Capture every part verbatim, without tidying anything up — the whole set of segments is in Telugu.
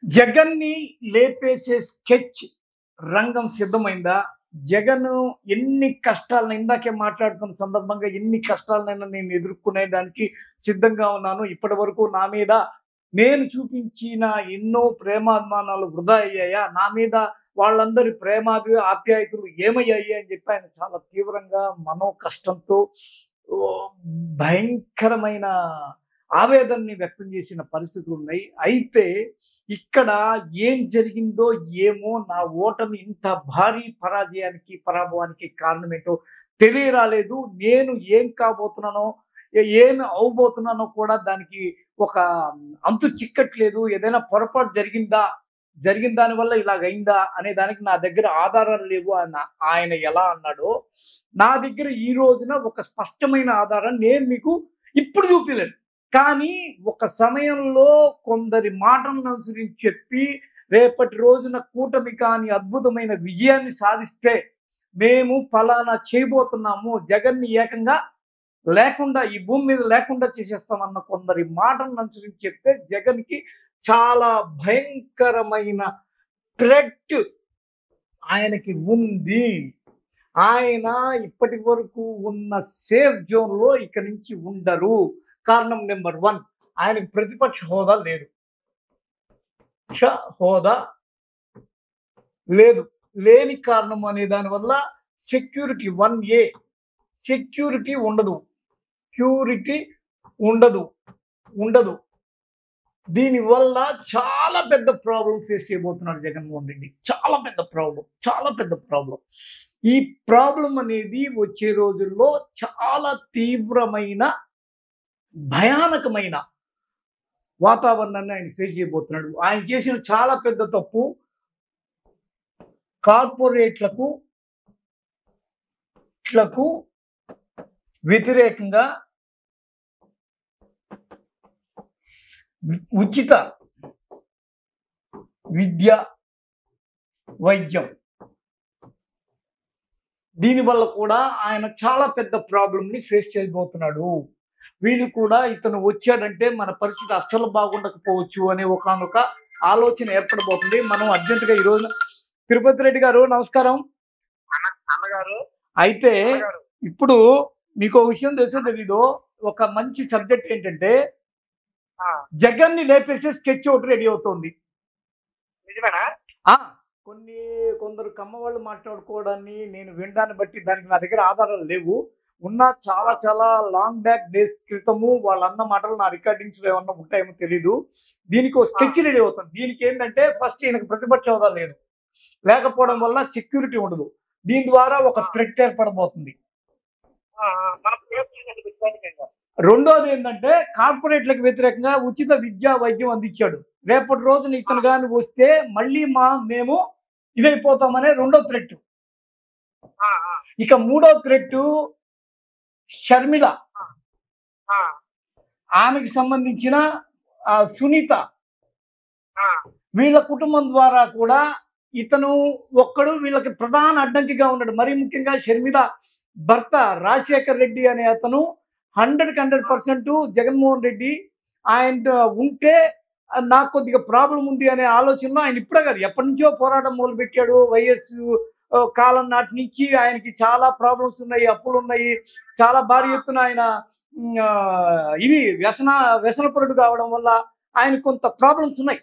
జగన్‌ని లేపేసే స్కెచ్ రంగం సిద్ధమైందా? జగన్ ఎన్ని కష్టాలను ఇందాకే మాట్లాడుతున్న సందర్భంగా ఎన్ని కష్టాలనైనా నేను ఎదుర్కొనేదానికి సిద్ధంగా ఉన్నాను. ఇప్పటివరకు నా మీద నేను చూపించిన ఎన్నో ప్రేమాభిమానాలు వృధా అయ్యాయా? నా మీద వాళ్ళందరి ప్రేమాభి ఆప్యాయతలు ఏమయ్యాయి అని చెప్పి ఆయన చాలా తీవ్రంగా మనో కష్టంతో ఓహ్! భయంకరమైన ఆవేదనని వ్యక్తం చేసిన పరిస్థితులున్నాయి. అయితే ఇక్కడ ఏం జరిగిందో ఏమో నా ఓటమి ఇంత భారీ పరాజయానికి, పరాభవానికి కారణమేంటో తెలియరాలేదు. నేను ఏం కాబోతున్నానో, ఏ ఏమి అవ్వబోతున్నానో కూడా దానికి ఒక అంతు చిక్కట్లేదు. ఏదైనా పొరపాటు జరిగిందా? జరిగిన దాని వల్ల ఇలాగయిందా? అనే దానికి నా దగ్గర ఆధారాలు లేవు అన ఆయన ఎలా అన్నాడో, నా దగ్గర ఈ రోజున ఒక స్పష్టమైన ఆధారం నేను మీకు ఇప్పుడు చూపియలేను. కానీ ఒక సమయంలో కొందరి మాటలను అనుసరించి చెప్పి, రేపటి రోజున కూటమి కాని అద్భుతమైన విజయాన్ని సాధిస్తే, మేము ఫలానా చేయబోతున్నాము. జగన్‌ని ఏకంగా లేకుండా ఈ భూమి మీద లేకుండా చేసేస్తామన్న కొందరి మాటలను అనుసరించి చెప్తే, జగన్‌కి చాలా భయంకరమైన థ్రెట్ ఆయనకి ఉంది. ఆయన ఇప్పటి వరకు ఉన్న సేఫ్ జోన్‌లో ఇక నుంచి ఉండరు. కారణం నంబర్ ఒకటి ఆయనకి ప్రతిపక్ష హోదా లేదు. క్ష హోదా లేదు. లేని కారణం అనే దాని వల్ల సెక్యూరిటీ వన్ ఏ సెక్యూరిటీ ఉండదు. క్యూరిటీ ఉండదు. ఉండదు. దీనివల్ల చాలా పెద్ద ప్రాబ్లమ్ ఫేస్ చేయబోతున్నాడు జగన్మోహన్ రెడ్డి. చాలా పెద్ద ప్రాబ్లమ్. చాలా పెద్ద ప్రాబ్లమ్. ఈ ప్రాబ్లమ్ అనేది వచ్చే రోజుల్లో చాలా తీవ్రమైన, భయానకమైన వాతావరణాన్ని ఆయన ఫేస్ చేయబోతున్నాడు. ఆయన చేసిన చాలా పెద్ద తప్పు కార్పొరేట్లకు లకు వ్యతిరేకంగా ఉచిత విద్య, వైద్యం దీనివల్ల కూడా ఆయన చాలా పెద్ద ప్రాబ్లమ్‌ని ఫేస్ చేయబోతున్నాడు. వీళ్ళు కూడా ఇతను వచ్చాడంటే మన పరిస్థితి అస్సలు బాగుండకపోవచ్చు అనే ఒకానొక ఆలోచన ఏర్పడబోతుంది. మనం అర్జెంట్‌గా ఈ రోజున తిరుపతి రెడ్డి గారు నమస్కారం. అన్న అన్నగారు అయితే అన్నగారు ఇప్పుడు మీకో విషయం తెలుసో తెలీదో ఒక మంచి సబ్జెక్ట్ ఏంటంటే ఆ, జగన్‌ని లేపేసే స్కెచ్ ఒకటి రెడీ అవుతోంది. నిజమేనా? ఆ! కొన్ని కొందరు కమ్మవాళ్ళు మాట్లాడుకోవడాన్ని నేను వినడాన్ని బట్టి దానికి నా దగ్గర ఆధారాలు లేవు. ఉన్న చాలా చాలా లాంగ్ బ్యాక్ డేస్ క్రితము వాళ్ళన్న మాటలు నా రికార్డింగ్స్‌లో ఏమన్నా ఉంటాయేమో తెలీదు. దీనికి ఓ ఆ, స్కెచ్ రెడీ అవుతుంది. దీనికేంటంటే ఫస్ట్ ఈయనకి ప్రతిపక్ష హోదా లేదు. లేకపోవడం వల్ల సెక్యూరిటీ ఉండదు. దీని ద్వారా ఒక ఆ, థ్రెట్ ఏర్పడబోతుంది. ఆ, ఆ, మన ప్రయత్నం విశ్వాసంగా రెండోదేంటంటే కార్పొరేట్‌లకు వ్యతిరేకంగా ఉచిత విద్య, వైద్యం అందించాడు. రేపటి రోజున ఆ, ఇతను గాని వస్తే మళ్ళీ మా మేము ఇదైపోతామనే రెండో థ్రెట్. ఆ, ఆ, ఇక మూడో థ్రెట్ షర్మిల. ఆ, ఆ, ఆమెకి సంబంధించిన ఆహ్, సునీత ఆ, వీళ్ళ కుటుంబం ద్వారా కూడా ఇతను ఒక్కడు వీళ్ళకి ప్రధాన అడ్డంకిగా ఉన్నాడు. మరీ ముఖ్యంగా షర్మిల భర్త రాజశేఖర్ రెడ్డి అనే అతను వందకి వంద శాతం జగన్మోహన్ రెడ్డి ఆయనతో ఉంటే ఆహ్, నాకు కొద్దిగా ప్రాబ్లమ్ ఉంది అనే ఆలోచనలో ఆయన ఇప్పుడే కాదు ఎప్పటినుంచో పోరాటం మొదలుపెట్టాడు. వైఎస్ ఆహ్, కాలం నాటి నుంచి ఆయనకి చాలా ప్రాబ్లమ్స్ ఉన్నాయి. అప్పులున్నాయి. చాలా ఆ, భారీ ఎత్తున ఆయన హ్మ్, ఆహ్, ఇది వ్యసన వ్యసనపరుడు కావడం వల్ల ఆయనకు కొంత ప్రాబ్లమ్స్ ఉన్నాయి.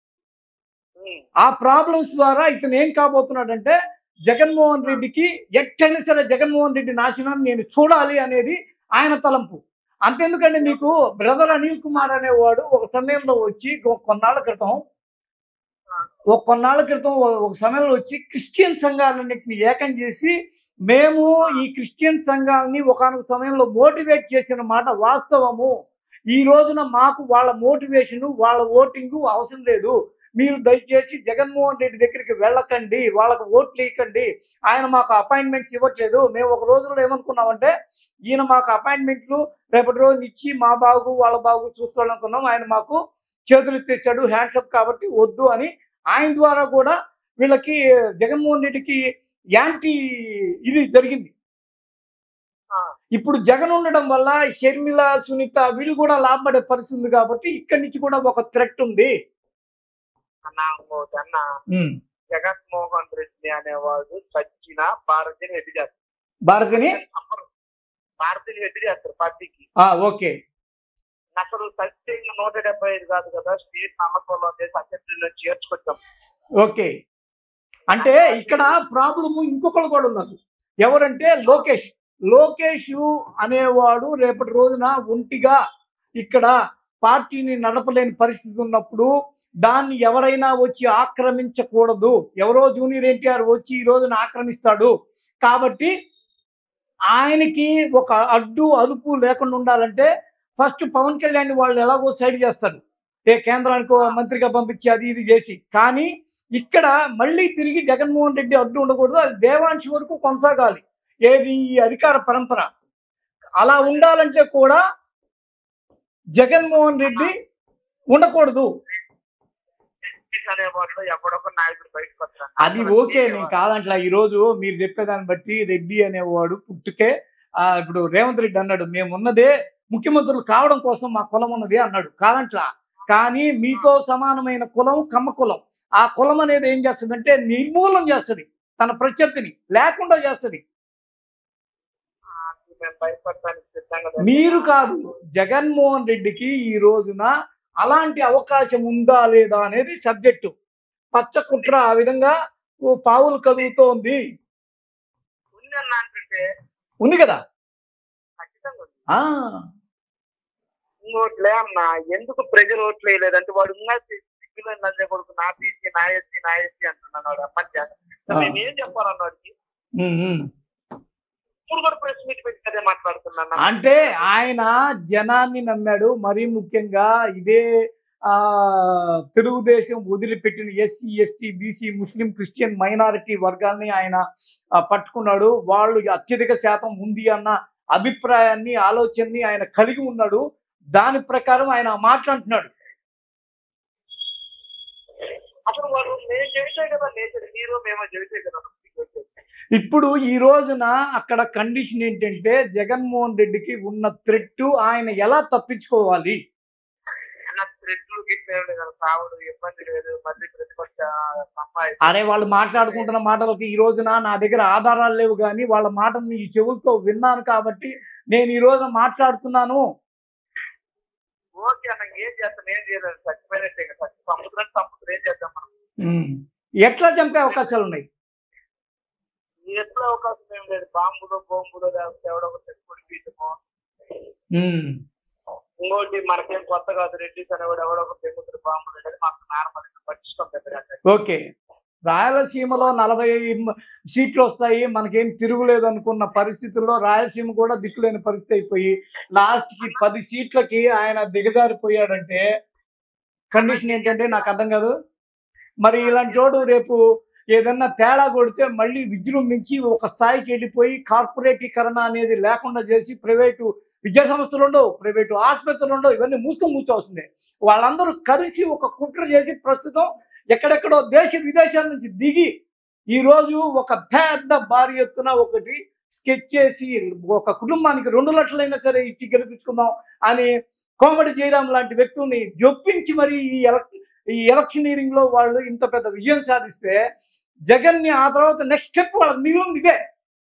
ఉమ్, ఆ ప్రాబ్లమ్స్ ద్వారా ఇతను ఏం కాబోతున్నాడంటే జగన్మోహన్ ఆ, రెడ్డికి ఎట్టైనా సరే జగన్మోహన్ రెడ్డి నాశనాన్ని నేను చూడాలి అనేది ఆయన తలంపు. అంతెందుకండి మీకు బ్రదర్ అనిల్ కుమార్ అనేవాడు ఒక సమయంలో వచ్చి కొ- కొన్నాళ్ళ క్రితం ఆ, ఒక కొన్నాళ్ళ క్రితం ఓ- ఒక సమయంలో వచ్చి క్రిస్టియన్ సంఘాలన్నింటిని ఏకం చేసి మేము ఆ, ఈ క్రిస్టియన్ సంఘాలని ఒకానొక సమయంలో మోటివేట్ చేసిన మాట వాస్తవము. ఈ రోజున మాకు వాళ్ళ మోటివేషన్ వాళ్ళ ఓటింగ్ అవసరం లేదు. మీరు దయచేసి జగన్మోహన్ రెడ్డి దగ్గరికి వెళ్ళకండి. వాళ్ళకి ఓట్లు వేయకండి. ఆయన మాకు అపాయింట్మెంట్స్ ఇవ్వట్లేదు. మేము ఒక రోజులో ఏమనుకున్నామంటే ఈయన మాకు అపాయింట్మెంట్లు రేపటి రోజున ఇచ్చి మా బాగు వాళ్ళ బాగు చూస్తాడనుకున్నాం. ఆయన మాకు చేతులు ఎత్తేసాడు హ్యాండ్సప్ కాబట్టి వద్దు అని ఆయన ద్వారా కూడా వీళ్ళకి జగన్మోహన్ రెడ్డికి యాంటీ ఇది జరిగింది. ఆ, ఇప్పుడు జగన్ ఉండడం వల్ల షర్మిల, సునీత వీళ్ళు కూడా లాభపడే పరిస్థితి ఉంది కాబట్టి ఇక్కడి నుంచి కూడా ఒక థ్రెట్ ఉంది. అన్న ఇంకోటి అన్న ఉమ్. జగన్మోహన్ రెడ్డి అనేవాడు చచ్చిన భారతీయుని ఎత్తి చేస్తారు. భారతిని అందరూ భారతీయుని ఎత్తి చేస్తారు పార్టీకి. ఆ, ఓకే. అసలు చచ్చి నూట డెబ్బై ఐదు కాదు కదా, స్టేట్ నమ్మకంలో చేసి అసెంబ్లీలో చేర్చుకొచ్చాం. ఓకే, అంటే ఇక్కడ ప్రాబ్లమ్ ఇంకొకరు కూడా ఉన్నారు. ఎవరంటే లోకేష్. లోకేష్ అనేవాడు రేపటి రోజున ఒంటిగా ఇక్కడ పార్టీని నడపలేని పరిస్థితి ఉన్నప్పుడు దాన్ని ఎవరైనా వచ్చి ఆక్రమించకూడదు. ఎవరో జూనియర్ ఎన్టీఆర్ వచ్చి ఈ రోజున ఆక్రమిస్తాడు కాబట్టి ఆయనకి ఒక అడ్డు అదుపు లేకుండా ఉండాలంటే ఫస్ట్ పవన్ కళ్యాణ్ వాళ్ళు ఎలాగో సైడ్ చేస్తారు, ఏ కేంద్రానికి మంత్రిగా పంపించి అది ఇది చేసి. కానీ ఇక్కడ మళ్ళీ తిరిగి జగన్మోహన్ రెడ్డి అడ్డు ఉండకూడదు, అది దేవాంశి వరకు కొనసాగాలి. ఏది ఈ అధికార పరంపర అలా ఉండాలంటే కూడా జగన్మోహన్ రెడ్డి ఉండకూడదు. అనేవాళ్ళు ఎవడొక నాయకుడు బయటకు వస్తారు. అది ఓకే, నేను కాదంట్లా. ఈ రోజు మీరు చెప్పేదాన్ని బట్టి రెడ్డి అనేవాడు పుట్టుకే ఆ ఇప్పుడు రేవంత్ రెడ్డి అన్నాడు, మేము ఉన్నదే ముఖ్యమంత్రులు కావడం కోసం మా కులం ఉన్నది అన్నాడు, కాదంట్లా. కానీ మీతో సమానమైన కులం కమ్మ కులం. ఆ కులం అనేది ఏం చేస్తుందంటే నిర్మూలన చేస్తుంది, తన ప్రత్యర్థిని లేకుండా చేస్తుంది. మేము భయపడటానికి సిద్ధంగా మీరు కాదు, జగన్మోహన్ రెడ్డికి ఈ రోజున అలాంటి అవకాశం ఉందా లేదా అనేది సబ్జెక్టు. పచ్చ కుట్ర ఆ విధంగా ఓ పావులు కదులుతోంది. ఉంది అన్న అంటుంటే ఉంది కదా. ఖచ్చితంగా ఉంది. ఆ ఇంకోట్లే అన్న, ఎందుకు ప్రజలు ఓట్లు వేయలేదంటే వాడు ఇంకా సిగ్గులో నందే కొడుకు నా పీసీ నా ఎస్సీ నా ఎస్సీ అంటున్నాడు వాడు అప్పటి. మేము ఏం చెప్పాలన్న వాడికి? ఉమ్, ఉమ్. ఇప్పుడు కూడా ప్రెస్ మీట్ పెట్టి అదే మాట్లాడుతున్నాను. అంటే ఆయన జనాన్ని నమ్మాడు. మరీ ముఖ్యంగా ఇదే ఆ తెలుగుదేశం వదిలిపెట్టిన ఎస్సీ ఎస్టీ బీసీ ముస్లిం క్రిస్టియన్ మైనారిటీ వర్గాల్ని ఆయన ఆ, పట్టుకున్నాడు. వాళ్ళు అత్యధిక శాతం ఉంది అన్న అభిప్రాయాన్ని ఆలోచనని ఆయన కలిగి ఉన్నాడు. దాని ప్రకారం ఆయన మాట్లాడుతున్నాడు. అసలు వాడు మేము చెబితే కదా నేచర్, మీరు మేము చెబితే కదా. ఇప్పుడు ఈ రోజున అక్కడ కండిషన్ ఏంటంటే జగన్మోహన్ రెడ్డికి ఉన్న థ్రెట్ ఆయన ఎలా తప్పించుకోవాలి. థ్రెడ్లు గిట్లేదు కదా, సావుడు ఇబ్బంది లేదు, మళ్ళీ ప్రతిపక్ష సంపాది. అరే వాళ్ళు మాట్లాడుకుంటున్న మాటలకి ఈ రోజున నా దగ్గర ఆధారాలు లేవు, కానీ వాళ్ళ మాటని ఈ చెవులతో విన్నాను కాబట్టి నేను ఈ రోజున మాట్లాడుతున్నాను. ఓకే అన్న, ఏం చేస్తాం? ఏం చేయలేదు, చచ్చిపోయినట్టే కదా. సముద్రం సముద్రం ఏం చేద్దాం మనం? ఎట్లా చంపే అవకాశాలు ఉన్నాయి? ఎట్లా అవకాశం ఏం లేదు. బాంబులు బొంబులు లేకపోతే ఎవడో ఒక తెచ్చుకొని పీచమో. ఇంకోటి మనకేం కొత్త కాదు, రెడ్డిస్ అనేవాడు ఎవడో ఒక తెచ్చుకుని బాంబులు అంటే మాకు నార్మల్ పట్టించుకోం పెద్దగా. ఓకే, రాయలసీమలో నలభై సీట్లు వస్తాయి, మనకేం తిరుగులేదు అనుకున్న పరిస్థితుల్లో రాయలసీమ కూడా దిక్కులేని పరిస్థితి అయిపోయి లాస్ట్ కి పది సీట్లకి ఆయన దిగజారిపోయాడంటే కండిషన్ ఏంటంటే నాకు అర్థం కాదు. మరి ఇలాంటి చోటు రేపు ఏదన్నా తేడా కొడితే మళ్ళీ విజృంభించి ఒక స్థాయికి వెళ్ళిపోయి కార్పొరేటీకరణ అనేది లేకుండా చేసి ప్రైవేటు విద్యా సంస్థలు ఉండవు, ప్రైవేటు ఆసుపత్రులు ఉండవు, ఇవన్నీ మూసుకొని కూర్చోవలసిందే. వాళ్ళందరూ కలిసి ఒక కుట్ర చేసి ప్రస్తుతం ఎక్కడెక్కడో దేశ విదేశాల నుంచి దిగి ఈరోజు ఒక పెద్ద భారీ ఎత్తున ఒకటి స్కెచ్ చేసి ఒక కుటుంబానికి రెండు లక్షలైనా సరే ఇచ్చి గెలిపించుకుందాం అని కోమటి జయరాం లాంటి వ్యక్తుల్ని జొప్పించి మరి ఈ ఎలక్ ఈ ఎలక్షనీరింగ్ లో వాళ్ళు ఇంత పెద్ద విజయం సాధిస్తే జగన్ని ఆ తర్వాత నెక్స్ట్ స్టెప్ వాళ్ళకి మిగిలింది ఇదే.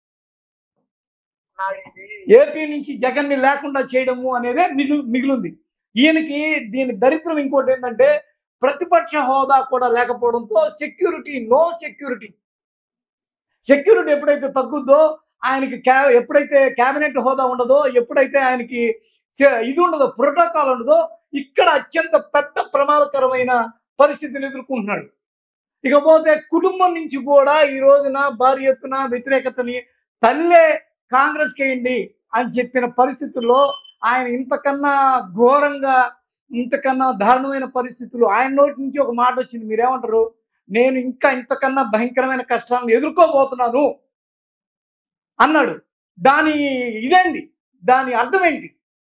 ఏపీ నుంచి జగన్ని లేకుండా చేయడము అనేదే మిగిలి మిగిలింది ఈయనకి. దీని దరిద్రం ఇంకోటి ఏంటంటే ప్రతిపక్ష హోదా కూడా లేకపోవడంతో సెక్యూరిటీ, నో సెక్యూరిటీ. సెక్యూరిటీ ఎప్పుడైతే తగ్గుద్దో ఆయనకి క్యా ఎప్పుడైతే క్యాబినెట్ హోదా ఉండదో, ఎప్పుడైతే ఆయనకి ఇది ఉండదో, ప్రోటోకాల్ ఉండదో, ఇక్కడ అత్యంత పెద్ద ప్రమాదకరమైన పరిస్థితిని ఎదుర్కొంటున్నాడు. ఇకపోతే కుటుంబం నుంచి కూడా ఈ రోజున భారీ ఎత్తున వ్యతిరేకతని తల్లే కాంగ్రెస్ కేయండి అని చెప్పిన పరిస్థితుల్లో ఆయన ఇంతకన్నా ఘోరంగా, ఇంతకన్నా దారుణమైన పరిస్థితులు ఆయన నోటి నుంచి ఒక మాట వచ్చింది, మీరేమంటారు? నేను ఇంకా ఇంతకన్నా భయంకరమైన కష్టాలను ఎదుర్కోబోతున్నాను అన్నాడు. దాని ఇదేంటి, దాని అర్థం ఏంటి?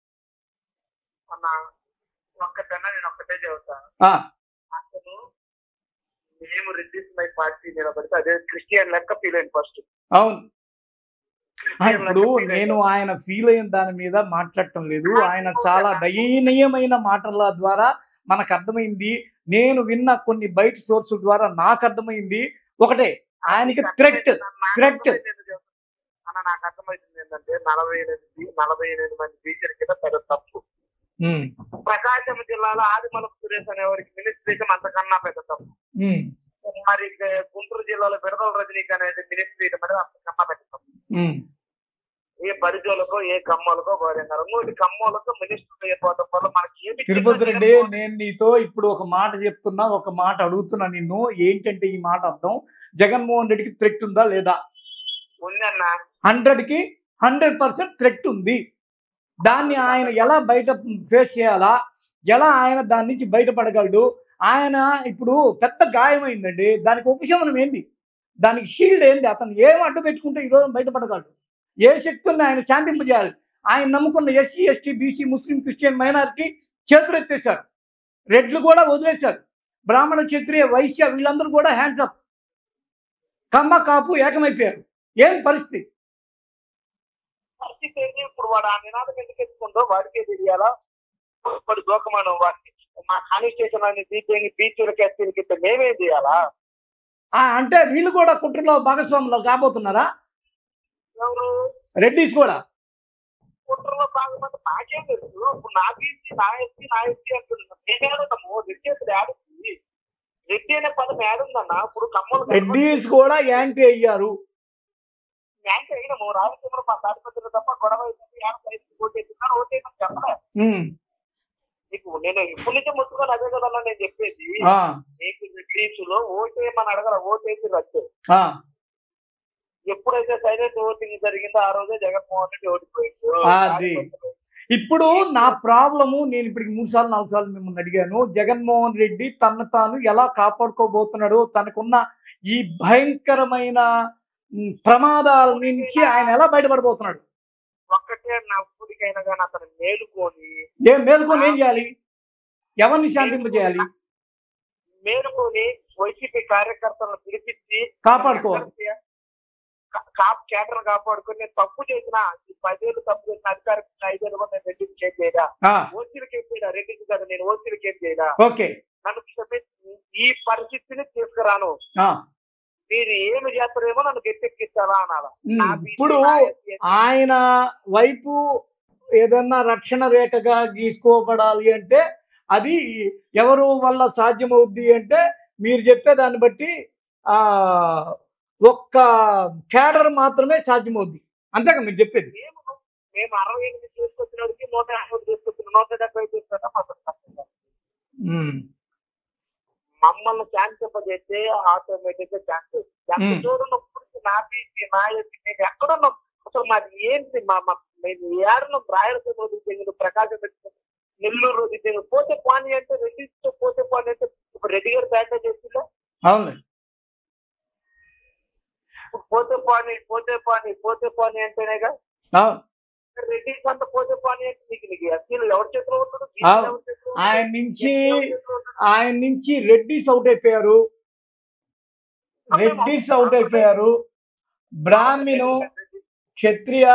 ఒక్కటన్నా నేను ఒక్కటే చెబుతాను. ఆ అసలు మేము రెడ్డిస్ మై పార్టీ నిలబడితే అదే క్రిస్టియన్ లెక్క ఫీల్ అయింది ఫస్ట్. అవును, ఇప్పుడు నేను ఆయన ఫీల్ అయిన దాని మీద మాట్లాడటం లేదు. ఆయన చాలా దయనీయమైన మాటల ద్వారా మనకు అర్థమైంది. నేను విన్న కొన్ని బయట సోర్సుల ద్వారా నాకు అర్థమైంది ఒకటే, ఆయనకి థ్రెట్ థ్రెట్ అన్న నాకు అర్థమవుతుంది ఏంటంటే నలభై ఎనిమిది నలభై ఎనిమిది మంది టీచర్ కింద పెద్ద తప్పు. ప్రకాశం జిల్లాలో ఆదిమల సురేష్ అనేవారికి మినిస్ట్రేషన్ అంతకన్నా పెద్ద తప్పు. మరి గుంటూరు జిల్లాలో విడదల రజనీకి అనేది మినిస్ట్రేషన్ అనేది అంతకన్నా పెద్ద తప్పు. ఏ బరిజోలకో ఏ కమ్మలకో గోరెంగారు ఇంకోటి కమ్మలతో మినిస్టర్ అయిపోవడం వల్ల మనకి ఏమి. తిరుపతి రెడ్డి, నేను నీతో ఇప్పుడు ఒక మాట చెప్తున్నా, ఒక మాట అడుగుతున్నా నిన్ను. ఏంటంటే ఈ మాట అర్థం, జగన్మోహన్ రెడ్డికి థ్రెట్ ఉందా లేదా? ఉందన్నా. హండ్రెడ్ కి హండ్రెడ్ పర్సెంట్ థ్రెట్ ఉంది. దాన్ని ఆయన ఎలా బయట ఫేస్ చేయాలా, ఎలా ఆయన దాని నుంచి బయటపడగలడు? ఆయన ఇప్పుడు పెద్ద గాయమైందండి, దానికి ఉపశమనం ఏంది? దానికి షీల్డ్ ఏంది? అతను ఏం అడ్డు పెట్టుకుంటే ఈరోజు బయటపడగలడు? ఏ శక్తుల్ని ఆయన శాంతింపజేయాలి? ఆయన నమ్ముకున్న ఎస్సీ ఎస్టీ బీసీ ముస్లిం క్రిస్టియన్ మైనారిటీ చేతులు ఎత్తేశారు, రెడ్లు కూడా వదిలేశారు, బ్రాహ్మణ క్షత్రియ వైశ్య వీళ్ళందరూ కూడా హ్యాండ్స్ అప్, కమ్మ కాపు ఏకమైపోయారు. ఏం పరిస్థితి? పరిస్థితి ఏంటి? ఇప్పుడు వాడు ఆ నినాదం ఎందుకు ఎత్తుకుంటో వాడికే తెలియాలా? వాడు దూకమానం వాడికి మా కాన్స్టిట్యూషన్ అని బీచ్ బీచ్లకి ఎస్సీలకి మేమేం చేయాలా? అంటే వీళ్ళు కూడా కుట్రలో భాగస్వాములు కాబోతున్నారా? ఎవరు? రెడ్డిస్ కూడా కుట్రలో భాగమంటే నాకేం తెలుసు. ఇప్పుడు నా బీసీ నా ఎస్సీ నా ఎస్సీ అంటున్నాను. నేనేడున్నాము రెడ్డి అసలు ఏడుంది? రెడ్డి అనే పదం ఏడుందన్నా? ఇప్పుడు కమ్మలు రెడ్డిస్ కూడా యాంటీ అయ్యారు. యాంటీ అయినాము. రాజకీయంలో మా తాడిపత్రులు తప్ప గొడవ ఓటేస్తున్నారు. ఓటేయమని చెప్పలే నీకు. నేను ఇప్పుడు నుంచే ముట్టుకొని అదే కదా నేను చెప్పేది. నీకు రెడ్డిస్ లో ఓటేయమని అడగల, ఓటేసి రద్దు. ఎప్పుడైతే సైలెంట్ ఓటింగ్ జరిగిందో ఆ రోజే జగన్మోహన్ రెడ్డి ఓడిపోయింది. ఇప్పుడు నా ప్రాబ్లము, నేను ఇప్పటికి మూడు సార్లు నాలుగు సార్లు మిమ్మల్ని అడిగాను, జగన్మోహన్ రెడ్డి తను తాను ఎలా కాపాడుకోబోతున్నాడు, తనకున్న ఈ భయంకరమైన ప్రమాదాల నుంచి ఆయన ఎలా బయటపడబోతున్నాడు? ఒక్కటే నవ్వుడికైనా కానీ అతను మేలుకొని ఏం మేలుకొని ఏం చేయాలి? ఎవరిని శాంతింపజేయాలి? మేలుకొని వైసీపీ కార్యకర్తలను పిలిపించి కాపాడుకోవాలి. కేటర్ కాపాడుకొని నేను తప్పు చేసిన ఈ పదేళ్ళు తప్పు చేసిన అధికారిక ఐదేళ్ళు కూడా నేను రెడ్డికి కేసు చేయడా, ఓసీలకి ఏం చేయడా, రెడ్డికి కదా నేను ఓసీలకి ఏం చేయడా, నన్ను ఈ పరిస్థితిని తీసుకురాను, మీరు ఏమి చేస్తారేమో నన్ను గట్టెక్కిస్తారా అనాలా. ఇప్పుడు ఆయన వైపు ఏదన్నా రక్షణ రేఖగా గీసుకోబడాలి అంటే అది ఎవరు వల్ల సాధ్యమవుద్ది అంటే మీరు చెప్పే దాన్ని బట్టి ఆ ఒక్క కేడర్ మాత్రమే సాధ్యమవుద్ది, అంతేగా మీరు చెప్పేది? మేము అరవై ఎనిమిది తీసుకొచ్చినోడికి నూట యాభై తీసుకొచ్చిన నూట డెబ్బై తీసుకుంటా మమ్మల్ని శాంతింపజేస్తే ఆటోమేటిక్ గా ఛాన్స్ చూడనప్పుడు నా బీసీ నా ఎస్సీ మేము ఎక్కడున్నాం అసలు మాది ఏంటి? మా మేము ఏడున్నాం? రాయలసీమ వదిలిపోయింది, ప్రకాశం నెల్లూరు వదిలిపోయింది, పోతే పాని అంటే రెడ్డి పోతే పాని అంటే ఇప్పుడు రెడ్డి గారు బ్యాట చేసిందా? అవును. పోతే పాని పోతే పాని పోతే పాని అంటేనేగా రెడ్డి అంత పోతే పాని అంటే నీకు నీకు ఎస్సీలు ఎవరి చేతిలో ఉంటాడు? ఆయన నుంచి ఆయన నుంచి రెడ్డిస్ అవుట్ అయిపోయారు, రెడ్డిస్ అవుట్ అయిపోయారు, బ్రాహ్మణు క్షత్రియ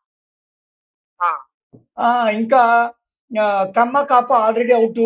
ఇంకా కమ్మ కాప ఆల్రెడీ అవుట్.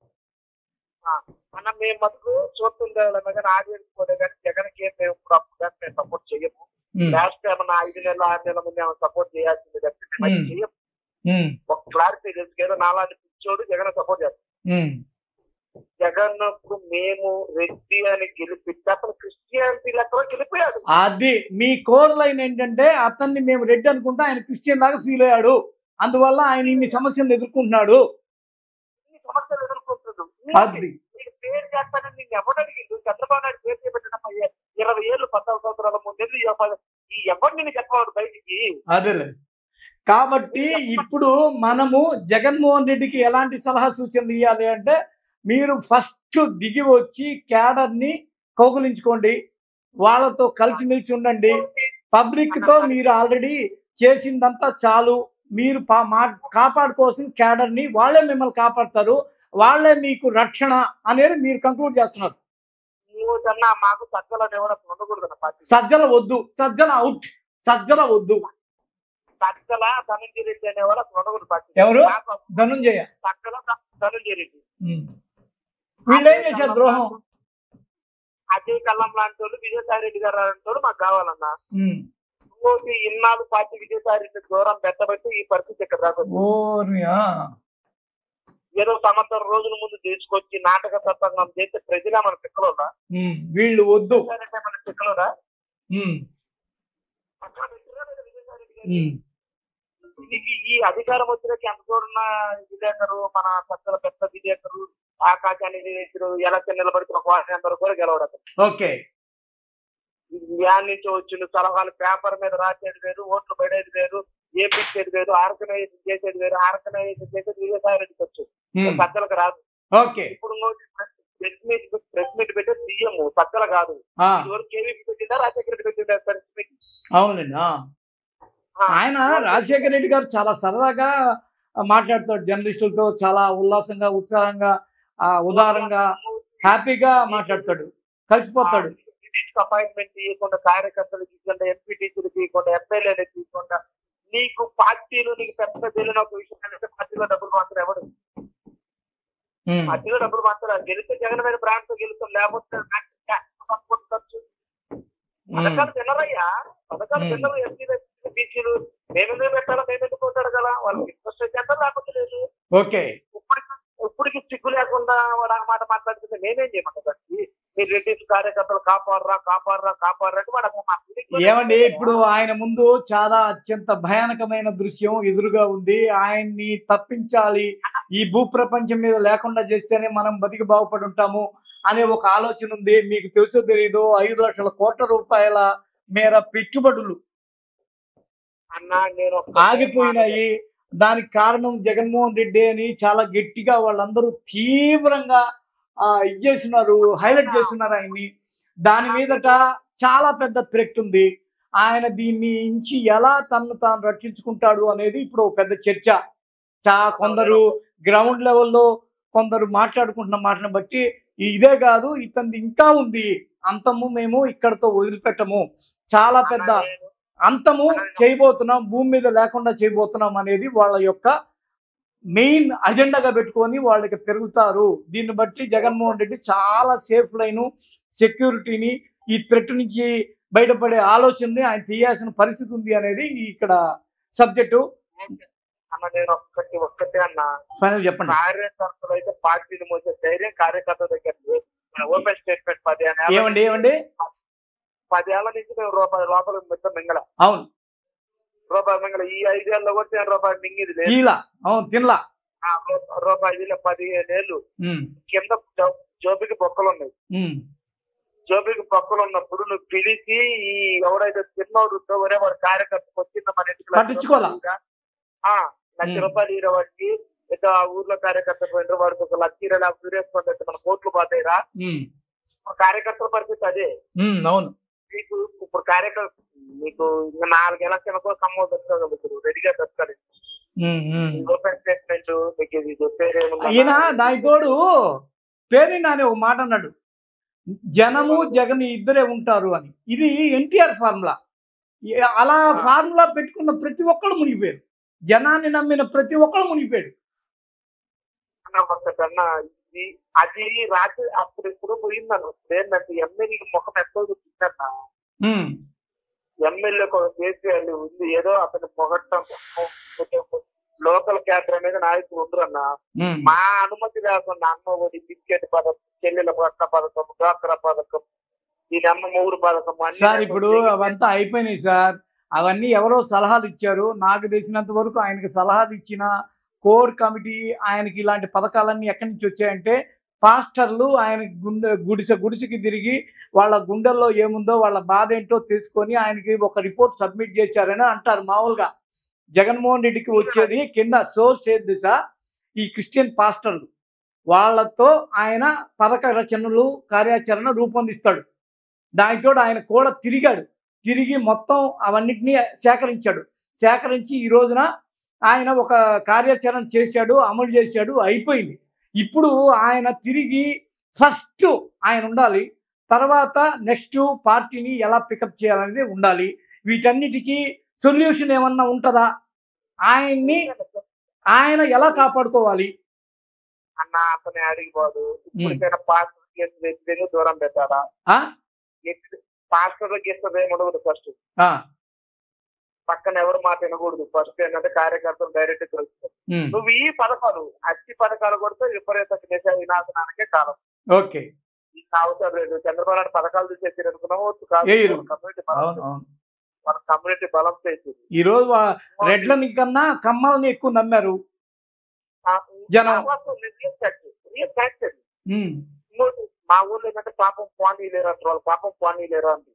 మనం మేము మటుకు చూస్తుండే కానీ ఆడియన్స్ పోతే కానీ జగన్కి ఏం మేము ఇప్పుడు అప్పుడు మేము సపోర్ట్ చేయము. లాస్ట్ ఏమన్నా ఐదు నెలలు ఆరు నెలల ముందు ఏమైనా సపోర్ట్ చేయాల్సింది తప్పితే చెయ్యము. ఒక క్లారిటీ తెలుసు ఏదో నాలాంటి పిచ్చోడు జగన్ సపోర్ట్ చేస్తాం. జగన్ కు మేము రెడ్డి అని గెలిపిస్తే అతను క్రిస్టియానిటీ లెక్కలో గెలిపోయాడు. అది మీ కోర్ లైన్ ఏంటంటే అతన్ని మేము రెడ్డి అనుకుంటే ఆయన క్రిస్టియన్ లాగా ఫీల్ అయ్యాడు, అందువల్ల ఆయన ఇన్ని సమస్యలు ఎదుర్కొంటున్నాడు. ఇన్ని సమస్యలు ఎదుర్కొంటున్నాడు. అది పేరు చేస్తానని నేను ఎవరికి చంద్రబాబు నాయుడు పేరు చేపట్టిన ఇరవై ఏళ్ళు పద్నాలుగు సంవత్సరాల మూడేళ్ళు ఈ ఎవరు నేను చెప్పవాడు బయటికి. అదేలే. కాబట్టి ఇప్పుడు మనము జగన్మోహన్ రెడ్డికి ఎలాంటి సలహా సూచనలు ఇవ్వాలి అంటే మీరు ఫస్ట్ దిగి వచ్చి క్యాడర్ని కౌగులించుకోండి, వాళ్ళతో కలిసిమెలిసి ఉండండి. పబ్లిక్ తో మీరు ఆల్రెడీ చేసిందంతా చాలు, మీరు కాపాడుకోవాల్సిన క్యాడర్ని వాళ్ళే మిమ్మల్ని కాపాడతారు, వాళ్ళే మీకు రక్షణ అనేది మీరు కంక్లూడ్ చేస్తున్నారు. మాకు సజ్జల వద్దు, సజ్జల అవుట్, సజ్జల వద్దు. సజ్జల ధనంజయ రెడ్డి అనే వాళ్ళ ఉండకూడదు. ఎవరు? ధనంజయ సజ్జల ధనంజయ రెడ్డి వీళ్ళు ఏం చేశారు ద్రోహం? అజయ్ కల్లం లాంటి వాళ్ళు, విజయసాయి రెడ్డి గారు లాంటి వాళ్ళు మాకు కావాలన్నా. ఇంకోటి ఇన్నాళ్ళు పార్టీ విజయసాయి రెడ్డి దూరం పెట్టబట్టి ఈ పరిస్థితి ఇక్కడ రాకపోతే ఏదో సంవత్సరం రోజుల ముందు తీసుకొచ్చి నాటక తత్వంగం చేస్తే ప్రజలే మన పిక్కలోరా, వీళ్ళు వద్దు మన పిక్కలోరా. నీకు ఈ అధికారం వచ్చినాక ఎంత చూడన్న విలేకరు, మన పెద్దల పెద్ద విలేకరు, ఆకాశాన్ని విలేకరు ఎలక్షన్ నిలబడుతున్న వాటి అందరూ కూడా గెలవడం. ఓకే, న్యాయం నుంచి వచ్చిన సలహాలు పేపర్ మీద రాసేది వేరు, ఓట్లు పడేది వేరు, ఏపించేది వేరు, ఆర్గనైజ్ చేసేది వేరు. ఆర్గనైజ్ చేసేది విజయసాయి రెడ్డికి వచ్చు, సజ్జలకు రాదు. ఓకే, ఇప్పుడు ప్రెస్ మీట్ ప్రెస్ మీట్ పెట్టే సీఎం సజ్జల కాదు. ఇదివరకు కేవీపీ పెట్టిందా, రాజశేఖర రెడ్డి పెట్టిందా ప్రెస్ మీట్? అవునండి. ఆయన రాజశేఖర రెడ్డి గారు చాలా సరదాగా మాట్లాడతాడు జర్నలిస్టులతో, చాలా ఉల్లాసంగా, ఉత్సాహంగా, ఉదారంగా, హ్యాపీగా మాట్లాడతాడు, కలిసిపోతాడు. అపాయింట్మెంట్ ఇవ్వకుండా, కార్యకర్తలకు ఇవ్వకుండా, ఎంపీ టీచర్లకు ఇవ్వకుండా, ఎమ్మెల్యేలకు ఇవ్వకుండా, నీకు పార్టీలు నీకు పెద్ద తెలియని ఒక విషయం అంటే పార్టీలో డబ్బులు మాత్రం ఎవరు పార్టీలో డబ్బులు మాత్రం గెలిస్తే జగన్ మీద బ్రాండ్ తో గెలుస్తాం, లేకపోతే పథకాలు తినరయ్యా, పథకాలు తినరు. ఎంపీ బీసీలు మేమెందుకు పెట్టాలా, మేమెందుకు పోతాడు కదా, వాళ్ళకి ఇంట్రెస్ట్ అయితే లేకపోతే లేదు. ఓకే, ఇప్పటికి ఇప్పటికి సిగ్గు లేకుండా వాడు ఆ మాట మాట్లాడుతుంటే మేమేం చేయమంటారు? మీరు రెడ్డి కార్యకర్తలు కాపాడరా కాపాడరా కాపాడరా అంటే వాడు ఏమండి. ఇప్పుడు ఆయన ముందు చాలా అత్యంత భయానకమైన దృశ్యం ఎదురుగా ఉంది. ఆయన్ని తప్పించాలి, ఈ భూ ప్రపంచం మీద లేకుండా చేస్తేనే మనం బతికి బాగుపడి ఉంటాము అనే ఒక ఆలోచన ఉంది. మీకు తెలుసో తెలీదు, ఐదు లక్షల కోట్ల రూపాయల మేర పెట్టుబడులు ఆగిపోయినాయి. దానికి కారణం జగన్మోహన్ రెడ్డి అని చాలా గట్టిగా వాళ్ళందరూ తీవ్రంగా ఇది చేస్తున్నారు, హైలైట్ చేస్తున్నారు ఆయన్ని. దాని మీదట చాలా పెద్ద థ్రెట్ ఉంది. ఆయన దీన్ని నుంచి ఎలా తను తాను రక్షించుకుంటాడు అనేది ఇప్పుడు పెద్ద చర్చ. చా కొందరు గ్రౌండ్ లెవెల్లో కొందరు మాట్లాడుకుంటున్న మాటను బట్టి ఇదే కాదు, ఇతనిది ఇంకా ఉంది, అంతము మేము ఇక్కడతో వదిలిపెట్టము, చాలా పెద్ద అంతము చేయబోతున్నాం, భూమి మీద లేకుండా చేయబోతున్నాం అనేది వాళ్ళ యొక్క మెయిన్ అజెండాగా పెట్టుకొని వాళ్ళకి తిరుగుతారు. దీన్ని బట్టి జగన్మోహన్ రెడ్డి చాలా సేఫ్ లైను, సెక్యూరిటీని, ఈ థ్రెట్ నుంచి బయటపడే ఆలోచనని ఆయన తీయాల్సిన పరిస్థితి ఉంది అనేది ఇక్కడ సబ్జెక్టు. అన్న నేను ఒక్కటి ఒక్కటే అన్న ఫైనల్ చెప్పండి. కార్యకర్తలు అయితే పార్టీని మోసే ధైర్యం కార్యకర్త దగ్గర ఓపెన్ స్టేట్మెంట్ పది ఏమండి ఏమండి పదేళ్ల నుంచి మేము రూపాయి లోపల మొత్తం మింగల. అవును, రూపాయి మింగల. ఈ ఐదేళ్ల వచ్చే రూపాయి మింగిది లేదు. అవును, తినలా. రూపాయి పదిహేను ఏళ్ళు కింద జోబికి బొక్కలు ఉన్నాయి. జోబికి బొక్కలు ఉన్నప్పుడు నువ్వు పిలిచి ఈ ఎవరైతే తిన్నోడు వరే వాడు కార్యకర్తకు వచ్చిందో మన ఇంటికి లక్ష రూపాయలు ఈర వాడికి ఇక ఊర్లో కార్యకర్త పోయిన వాడికి ఒక లక్ష ఇరవై లాభ సూర్యేసుకుంటే మన కోట్లు పోతాయిరా. కార్యకర్తల పరిస్థితి అదే. అవును, మీకు ఇప్పుడు కార్యకర్త మీకు ఇంకా నాలుగు ఎలక్షన్లకు ఖమ్మం దొరకగలుగుతారు, రెడీగా దొరకాలి. ఓపెన్ స్టేట్మెంట్ మీకు ఇది పేరేముంది? ఈయన దాని తోడు పేరు నాని ఒక మాట అన్నాడు, జనము జగన్ ఇద్దరే ఉంటారు అని. ఇది ఎన్టీఆర్ ఫార్ములా. అలా ఫార్ములా పెట్టుకున్న ప్రతి ఒక్కళ్ళు మునిగిపోయారు, జనాన్ని నమ్మిన ప్రతి ఒక్కళ్ళు మునిగిపోయాడు. అది రాత్రి అప్పుడు ఎప్పుడు పోయిందన్న ఏంటంటే ఎమ్మెల్యే ముఖం ఎక్కడ చూపిందన్న, ఎమ్మెల్యే కేసీఆర్ ఉంది ఏదో అతని పొగట్టం లోకల్ క్యాడర్ అనేది నాయకులు ఉండరు అన్న. మా అనుమతి లేకుండా అమ్మ ఒడి బిస్కెట్ పథకం, చెల్లెల పక్క పథకం, డ్వాక్రా పథకం, దీని అమ్మ మూడు పథకం సార్ ఇప్పుడు అవంతా అయిపోయినాయి సార్. అవన్నీ ఎవరో సలహాలు ఇచ్చారు. నాకు తెలిసినంత వరకు ఆయనకి సలహాలు ఇచ్చిన కోర్ కమిటీ ఆయనకి ఇలాంటి పథకాలన్నీ ఎక్కడి నుంచి వచ్చాయంటే పాస్టర్లు ఆయన గుండె గుడిసె గుడిసెకి తిరిగి వాళ్ళ గుండెల్లో ఏముందో వాళ్ళ బాధ ఏంటో తెలుసుకొని ఆయనకి ఒక రిపోర్ట్ సబ్మిట్ చేశారని అంటారు. మామూలుగా జగన్మోహన్ రెడ్డికి వచ్చేది కింద సోర్స్ ఏది సార్, ఈ క్రిస్టియన్ పాస్టర్లు వాళ్ళతో ఆయన పథక రచనలు కార్యాచరణ రూపొందిస్తాడు. దానితో ఆయన కూడా తిరిగాడు, తిరిగి మొత్తం అవన్నిటినీ సేకరించాడు. సేకరించి ఈ రోజున ఆయన ఒక కార్యాచరణ చేశాడు, అమలు చేశాడు, అయిపోయింది. ఇప్పుడు ఆయన తిరిగి ఫస్ట్ ఆయన ఉండాలి, తర్వాత నెక్స్ట్ పార్టీని ఎలా పికప్ చేయాలనేది ఉండాలి. వీటన్నిటికీ సొల్యూషన్ ఏమన్నా ఉంటుందా, ఆయన్ని ఆయన ఎలా కాపాడుకోవాలి, అన్న అతని అడిగిపోదు ఇప్పటికైనా పాస్టర్ కేసు వ్యక్తిని దూరం పెట్టారా పాస్టర్ కేసు ఏమడకూడదు ఫస్ట్ పక్కన ఎవరు మాట వినకూడదు ఫస్ట్ ఏంటంటే కార్యకర్తలు డైరెక్ట్ తెలుస్తుంది నువ్వు ఈ పథకాలు అట్టి పథకాలు కొడితే విపరీత దేశ వినాశనానికే కాలం ఓకే అవసరం లేదు చంద్రబాబు నాయుడు పథకాలు తీసేసి అనుకున్నాము కమ్యూనిటీ మన కమ్యూనిటీ బలం చేసింది ఈ రోజు రెడ్లని కన్నా కమ్మల్ని ఎక్కువ నమ్మారు జనం మా ఊర్లో ఏంటంటే పాపం పానీ లేరు అంటారు వాళ్ళు పాపం పానీ లేరు అండి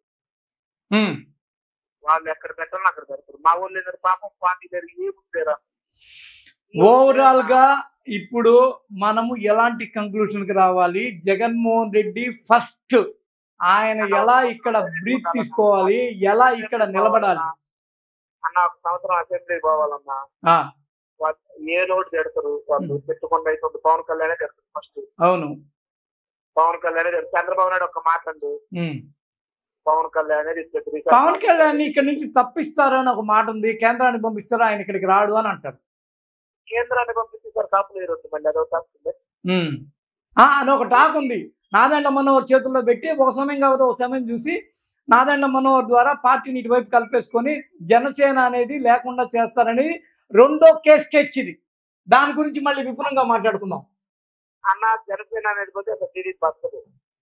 వాళ్ళు ఎక్కడ పెట్టాలని అక్కడ పెడతారు మా ఊర్లో ఏంటంటే పాపం పానీ లేరు ఏమి లేరు ఓవరాల్ గా ఇప్పుడు మనము ఎలాంటి కంక్లూషన్ కి రావాలి జగన్మోహన్ రెడ్డి ఫస్ట్ ఆయన ఎలా ఇక్కడ బ్రీత్ తీసుకోవాలి ఎలా ఇక్కడ నిలబడాలి అన్న ఒక సంవత్సరం అసెంబ్లీ పోవాలన్నా ఏ లోటు పెడతారు వాళ్ళు పెట్టుకుండా అయితే పవన్ కళ్యాణ్ పెడతారు ఫస్ట్ అవును పవన్ కళ్యాణ్ చంద్రబాబు నాయుడు ఒక మాట అండి పవన్ కళ్యాణ్ పవన్ కళ్యాణ్ ఇక్కడ నుంచి తప్పిస్తారని ఒక మాట ఉంది కేంద్రానికి పంపిస్తారా ఆయన ఇక్కడికి రాడు అని అంటారు కేంద్రాన్ని పంపిస్తారు కాపులు ఈరోజు మళ్ళీ అదో టాక్ అని ఒక టాక్ ఉంది నాదెండ్ల మనోహర్ చేతుల్లో పెట్టి ఒక సమయం కాకపోతే ఒక సమయం చూసి నాదెండ్ల మనోహర్ ద్వారా పార్టీని ఇటువైపు కలిపేసుకొని జనసేన అనేది లేకుండా చేస్తారని రెండో కేసు స్కెచ్ దాని గురించి మళ్ళీ విపులంగా మాట్లాడుకుందాం అన్న జనసేన అనేది పోతే అసలు టీడీపీ వస్తుంది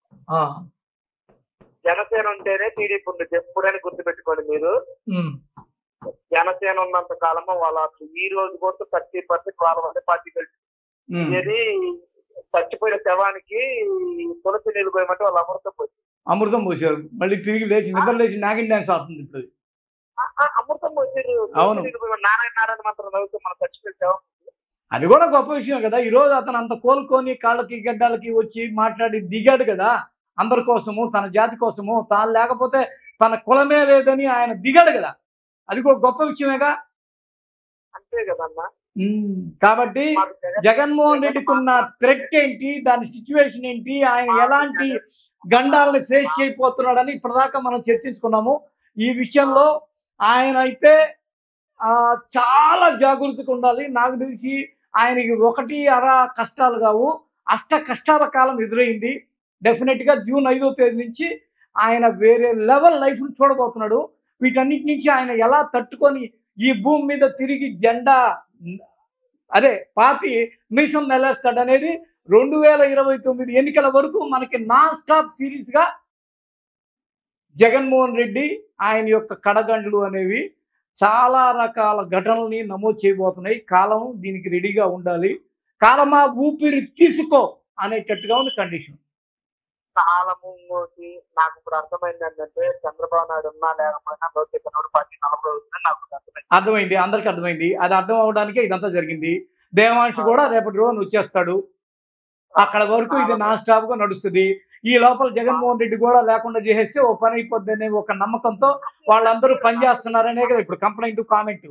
జనసేన ఉంటేనే టీడీపీ ఉంటుంది ఎప్పుడైనా గుర్తుపెట్టుకోండి మీరు జనసేన ఉన్నంత కాలము వాళ్ళ ఈ రోజు కూడా థర్టీ పర్సెంట్ వాళ్ళ వల్ల పార్టీ కలిసి ఇది చచ్చిపోయిన శవానికి తులసి నీళ్ళు పోయమంటే వాళ్ళు అమృతం పోయి అమృతం పోసారు మళ్ళీ తిరిగి లేచి నిద్ర లేచి నాగిన్ డాన్స్ ఆడుతుంది ఇప్పుడు అమృతం పోసారు అవును నారాయణ నారాయణ మాత్రం నవ్వుతూ మనం చచ్చిపోయిన శవం అది కూడా గొప్ప విషయం కదా ఈ రోజు అతను అంత కోలుకొని కాళ్ళకి గడ్డలకి వచ్చి మాట్లాడి దిగాడు కదా అందరి కోసము తన జాతి కోసము తాను లేకపోతే తన కులమే లేదని ఆయన దిగాడు కదా అది కూడా గొప్ప విషయమేగా అంతే కదన్నా కాబట్టి జగన్మోహన్ రెడ్డికి ఉన్న థ్రెట్ ఏంటి దాని సిచ్యువేషన్ ఏంటి ఆయన ఎలాంటి గండాలని ఫేస్ చేయబోతున్నాడని ఇప్పటిదాకా మనం చర్చించుకున్నాము ఈ విషయంలో ఆయన అయితే చాలా జాగృతిగా ఉండాలి నాకు తెలిసి ఆయనకి ఒకటి అర కష్టాలు కావు అష్ట కష్టాల కాలం ఎదురైంది డెఫినెట్గా జూన్ ఐదో తేదీ నుంచి ఆయన వేరే లెవెల్ లైఫ్ని చూడబోతున్నాడు వీటన్నిటి నుంచి ఆయన ఎలా తట్టుకొని ఈ భూమి మీద తిరిగి జెండా అదే పార్టీ మిషన్ నెలేస్తాడు అనేది రెండు వేల ఇరవై తొమ్మిది ఎన్నికల వరకు మనకి నాన్ స్టాప్ సిరీస్గా జగన్మోహన్ రెడ్డి ఆయన యొక్క కడగండ్లు అనేవి చాలా రకాల ఘటనల్ని నమోదు చేయబోతున్నాయి కాలం దీనికి రెడీగా ఉండాలి కాలమా ఊపిరి తీసుకో అనేటట్టుగా ఉంది కండిషన్ కాలము నాకు ఇప్పుడు అర్థమైంది ఏంటంటే చంద్రబాబు నాయుడు ఉన్నా లేకపోయినా లోకేష్ పార్టీ నలభై నాకు అర్థమైంది అందరికి అర్థమైంది అది అర్థం అవడానికే ఇదంతా జరిగింది దేవాంశ్ కూడా రేపటి రోజున వచ్చేస్తాడు అక్కడ వరకు ఇది నాన్ స్టాప్ గా నడుస్తుంది ఈ లోపల జగన్మోహన్ రెడ్డి కూడా లేకుండా చేసేస్తే ఓ పని అయిపోద్ది అనే ఒక నమ్మకంతో వాళ్ళందరూ పనిచేస్తున్నారనే కదా ఇప్పుడు కంప్లైంట్ కామెంట్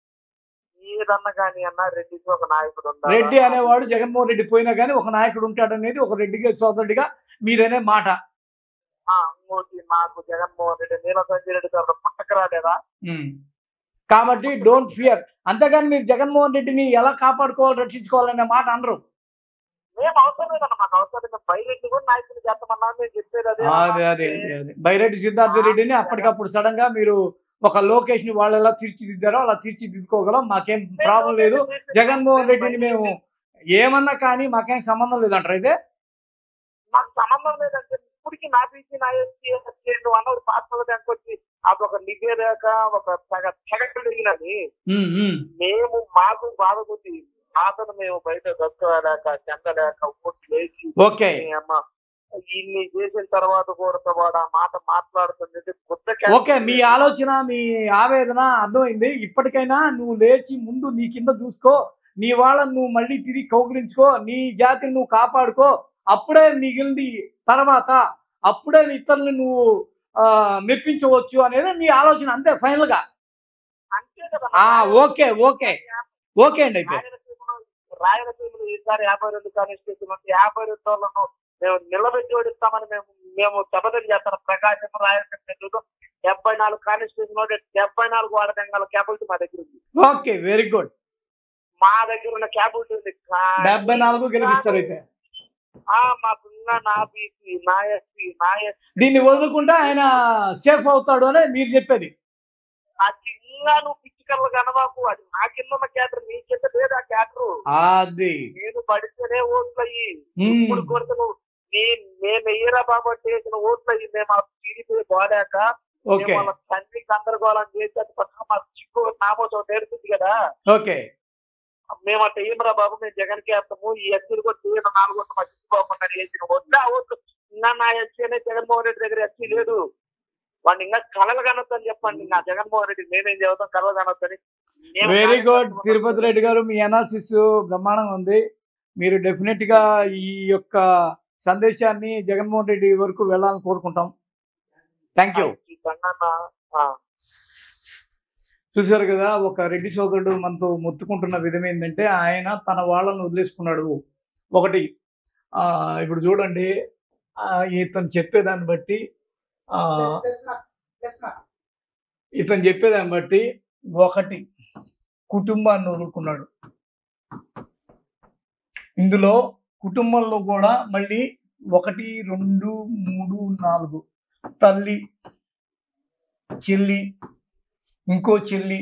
రెడ్డి అనేవాడు జగన్మోహన్ రెడ్డి పోయినా కానీ ఒక నాయకుడు ఉంటాడనేది ఒక రెడ్డిగా సోదరుడిగా మీరనే మాట మాకు జగన్మోహన్ రెడ్డి నీల సంజయ్ రెడ్డి గారు పట్టకు రాలేదా కాబట్టి డోంట్ ఫియర్ అంతేగాని మీరు జగన్మోహన్ రెడ్డిని ఎలా కాపాడుకోవాలి రక్షించుకోవాలనే మాట అనరు మేము అవసరం లేదన్న మాకు అవసరం లేదు బైరెడ్డి కూడా నాయకులు చేస్తామన్నా నేను చెప్పేది అదే అదే అదే అదే బైరెడ్డి సిద్ధార్థ రెడ్డిని అప్పటికప్పుడు సడన్ గా మీరు ఒక లొకేషన్ ని వాళ్ళు ఎలా తీర్చిదిద్దారో అలా తీర్చిదిద్దుకోగలం మాకేం ప్రాబ్లం లేదు జగన్మోహన్ రెడ్డిని మేము ఏమన్నా కానీ మాకేం సంబంధం లేదంటారు అయితే మాకు సంబంధం లేదంటే ఇప్పటికి నా బీసీ నా ఎస్సీ ఎస్సీ అన్నది పాస్టర్ల బ్యాంక్ వచ్చి అది ఒక నిగేరాక ఒక తెగ తిరిగినది మేము మాకు బాధ ఉంది అతను మేము బయట దొక్కలేక చెందలేక ఓట్లు వేసి ఓకే అమ్మ ఇన్ని చేసిన తర్వాత కూడా వాడు ఆ మాట మాట్లాడుతుంది ఓకే మీ ఆలోచన మీ ఆవేదన అర్థమైంది ఇప్పటికైనా నువ్వు లేచి ముందు నీ కింద చూసుకో నీ వాళ్ళని నువ్వు మళ్ళీ తిరిగి కౌగిలించుకో నీ జాతిని నువ్వు కాపాడుకో అప్పుడే మిగిలింది తర్వాత అప్పుడే ఇతరులను నువ్వు మెప్పించవచ్చు అనేది నీ ఆలోచన అంతే ఫైనల్ గా అంతే కదా ఓకే ఓకే ఓకే అండి అయితే రాయలసీమలో ఈసారి యాభై రెండు కానిస్టేషన్ ఉంది యాభై రెండు వాళ్ళను మేము నిలబెట్టి ఓడిస్తామని మేము మేము శపథం చేస్తాం ప్రకాశం రాయలసీమ డెబ్బై నాలుగు కానిస్టేషన్ డెబ్బై నాలుగు వాడకంగా కేబుల్స్ మా దగ్గర ఉంది ఓకే వెరీ గుడ్ మా దగ్గర ఉన్న క్యాబిలిటీ ఉంది. డెబ్బై నాలుగు గెలిపిస్తారు అయితే. మాకున్న నా బీసీ నా ఎస్సీ నా ఎస్సీ దీన్ని వదులుకుంటే ఆయన సేఫ్ అవుతాడు అని మీరు చెప్పేది. ఆ చిన్న నువ్వు పిచ్చికర్లు కనవాకు, అది నా కింద ఉన్న క్యాటర్, నీ కింద లేదు ఆ క్యాటర్. అది నేను పడితేనే ఓట్లు అయ్యి ఇప్పుడు కొడితే నువ్వు నేను ఎయ్యరా బాబు అంటే వేసిన ఓట్లు అయ్యి మేము ఆ టీడీపీ పోలేక వాళ్ళ తండ్రి గందరగోళం చేసి అది పక్కన మాకు చిక్కు నామోసం నేర్పింది కదా. ఓకే, మేము అంటే ఏమరా బాబు మేము జగన్ కి వేస్తాము, ఈ ఎస్సీలు కూడా తీయను నాలుగు ఓట్లు మా చిక్కుకోకుండా వేసిన వద్దా ఓట్లు. ఇంకా నా ఎస్సీ అనే జగన్మోహన్ రెడ్డి దగ్గర ఎస్సీ లేదు. వాడిని ఇంకా కళలు కనొద్దని చెప్పండి. నా జగన్మోహన్ రెడ్డి మేమేం చదువుతాం కళలు కనొద్దని. వెరీ గుడ్ తిరుపతి రెడ్డి గారు, మీ అనాలిసిస్ బ్రహ్మాండంగా ఉంది. మీరు డెఫినెట్ గా ఈ యొక్క సందేశాన్ని జగన్మోహన్ రెడ్డి వరకు వెళ్ళాలని కోరుకుంటాం. Thank you. చూసారు కదా, ఒక రెడ్డి సోదరుడు మనతో మొత్తుకుంటున్న విధం ఏంటంటే ఆయన తన వాళ్ళను వదిలేసుకున్నాడు. ఒకటి ఇప్పుడు చూడండి, ఇతను చెప్పేదాన్ని బట్టి ఇతను చెప్పేదాన్ని బట్టి ఒకటి కుటుంబాన్ని వదులుకున్నాడు. ఇందులో కుటుంబంలో కూడా మళ్ళీ ఒకటి రెండు మూడు నాలుగు తల్లి, చెల్లి, ఇంకో చెల్లి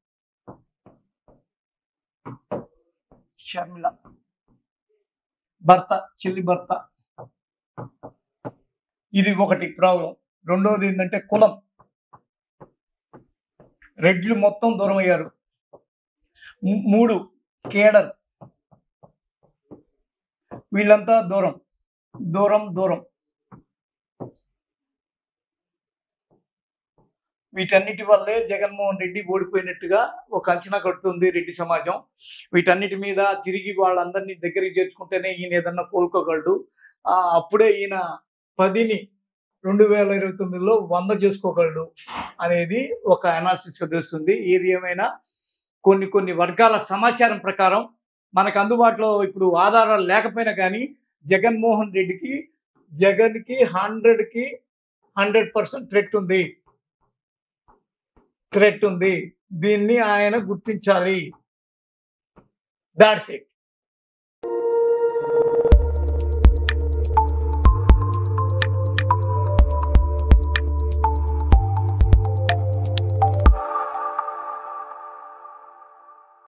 షర్మిల, భర్త, చెల్లి భర్త, ఇది ఒకటి ప్రాబ్లం. రెండోది ఏంటంటే కులం, రెడ్లు మొత్తం దూరం అయ్యారు. మూడు కేడర్, వీళ్ళంతా దూరం దూరం దూరం. వీటన్నిటి వల్లే జగన్మోహన్ రెడ్డి ఓడిపోయినట్టుగా ఒక అంచనా కడుతుంది రెడ్డి సమాజం. వీటన్నిటి మీద తిరిగి వాళ్ళందరినీ దగ్గరికి చేర్చుకుంటేనే ఈయన ఏదన్నా కోలుకోగలడు. అప్పుడే ఈయన పదిని రెండు వేల ఇరవై తొమ్మిదిలో వంద చేసుకోగలడు అనేది ఒక అనాలిసిస్గా తెలుస్తుంది. ఏది ఏమైనా కొన్ని కొన్ని వర్గాల సమాచారం ప్రకారం మనకు అందుబాటులో ఇప్పుడు ఆధారాలు లేకపోయినా కానీ జగన్మోహన్ రెడ్డికి జగన్కి హండ్రెడ్కి హండ్రెడ్ పర్సెంట్ థ్రెట్ ఉంది థ్రెట్ ఉంది దీన్ని ఆయన గుర్తించాలి. That's it.